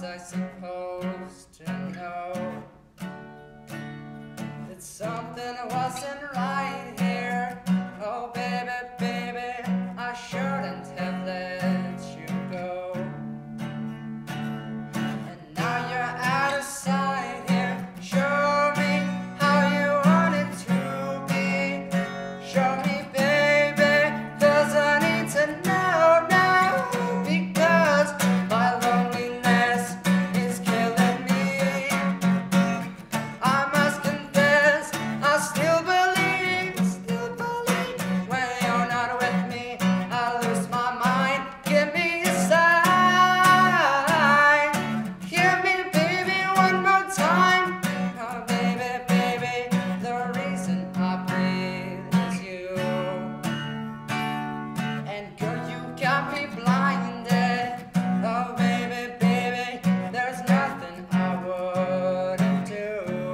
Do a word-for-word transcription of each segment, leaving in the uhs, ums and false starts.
I supposed to know that something wasn't right here? Oh baby, baby, I shouldn't have let you go. And now you're out of sight here. Show me how you want it to be. Show me, baby, 'cause I need to know now, because my loneliness is killing me. I must confess, I still believe, still believe when you're not with me, I lose my mind. Give me a sign, give me, baby, one more time. Oh baby, baby, the reason I breathe is you. And girl, you got me blinded. Oh baby, baby, there's nothing I wouldn't do.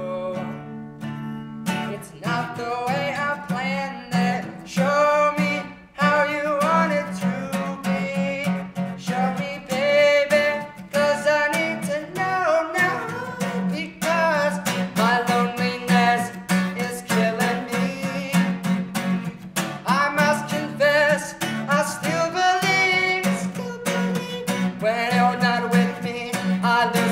It's not the way I planned it. Show me how you want it to be. Show me, baby, 'cause I need to know now, because my loneliness is killing me. I must confess, I still believe, still believe when you're not with me, I lose